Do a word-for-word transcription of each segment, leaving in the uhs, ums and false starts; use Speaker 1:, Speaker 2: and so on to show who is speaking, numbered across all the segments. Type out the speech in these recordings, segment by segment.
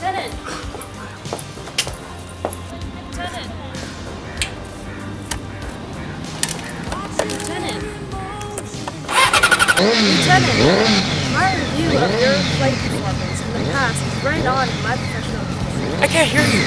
Speaker 1: Lieutenant! Lieutenant! Lieutenant! Lieutenant! My review of your flight performance in the past is right on in my professional opinion.
Speaker 2: I can't hear you!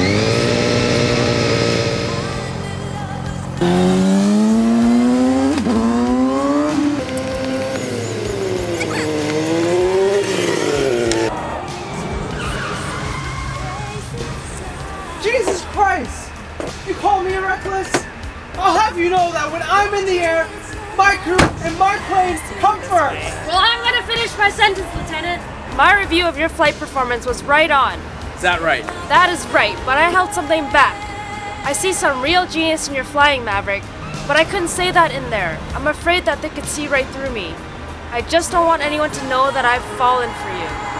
Speaker 3: Jesus Christ! You call me reckless? I'll have you know that when I'm in the air, my crew and my planes come first!
Speaker 1: Well, I'm gonna finish my sentence, Lieutenant. My review of your flight performance was right on.
Speaker 2: Is that right?
Speaker 1: That is right, but I held something back. I see some real genius in your flying, Maverick, but I couldn't say that in there. I'm afraid that they could see right through me. I just don't want anyone to know that I've fallen for you.